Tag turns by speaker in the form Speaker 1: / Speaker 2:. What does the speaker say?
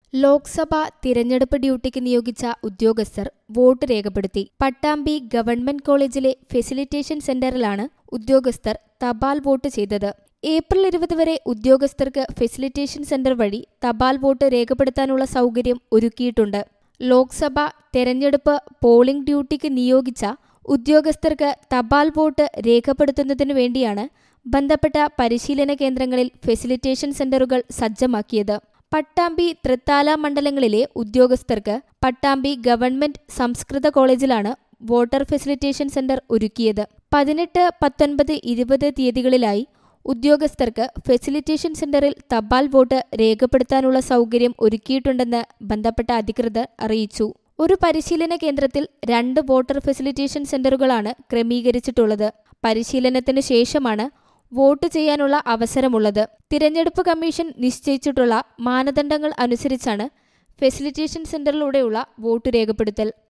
Speaker 1: ലോക്സഭാ തിരഞ്ഞെടുപ്പ് ഡ്യൂട്ടിക്ക് നിയോഗിച്ച ഉദ്യോഗസ്ഥർ വോട്ട് രേഖപ്പെടുത്തി. പട്ടാമ്പി ഗവൺമെന്റ് കോളേജിലെ ഫെസിലിറ്റേഷൻ സെന്ററിലാണ് ഉദ്യോഗസ്ഥർ തപാൽ വോട്ട് ചെയ്തത്. ഏപ്രിൽ 20 വരെ ഉദ്യോഗസ്ഥർക്ക് ഫെസിലിറ്റേഷൻ സെന്റർ വഴി തപാൽ വോട്ട് രേഖപ്പെടുത്താനുള്ള സൗകര്യം ഒരുക്കിയിട്ടുണ്ട്. ലോക്സഭ തെരഞ്ഞെടുപ്പ് പോളിംഗ് ഡ്യൂട്ടിക്ക് നിയോഗിച്ച ഉദ്യോഗസ്ഥർക്ക് തപാൽ വോട്ട് രേഖപ്പെടുത്തുന്നതിനു വേണ്ടിയാണ് ബന്ധപ്പെട്ട പരിശീലന കേന്ദ്രങ്ങളിൽ ഫെസിലിറ്റേഷൻ സെന്ററുകൾ സജ്ജമാക്കിയത്. പട്ടാമ്പി തൃത്താല മണ്ഡലങ്ങളിലെ ഉദ്യോഗസ്ഥർക്ക് പട്ടാമ്പി ഗവൺമെന്റ് സംസ്കൃത കോളേജിലാണ് വോട്ടർ ഫെസിലിറ്റേഷൻ സെന്റർ ഒരുക്കിയത്. 18, 19, 20 തീയതികളിലായി ഉദ്യോഗസ്ഥർക്ക് ഫെസിലിറ്റേഷൻ സെന്ററിൽ തപാൽ വോട്ട് രേഖപ്പെടുത്താനുള്ള സൗകര്യം ഒരുക്കിയിട്ടുണ്ടെന്ന് ബന്ധപ്പെട്ട അധികൃതർ അറിയിച്ചു. ഒരു പരിശീലന കേന്ദ്രത്തിൽ 2 വോട്ടർ ഫെസിലിറ്റേഷൻ സെന്ററുകളാണ് ക്രമീകരിച്ചിട്ടുള്ളത്. പരിശീലനത്തിന് ശേഷമാണ് വോട്ട് ചെയ്യാനുള്ള അവസരമുള്ളത്. തിരഞ്ഞെടുപ്പ് കമ്മീഷൻ നിശ്ചയിച്ചിട്ടുള്ള മാനദണ്ഡങ്ങൾ അനുസരിച്ചാണ് ഫെസിലിറ്റേഷൻ സെന്ററിലൂടെയുള്ള വോട്ട് രേഖപ്പെടുത്തൽ.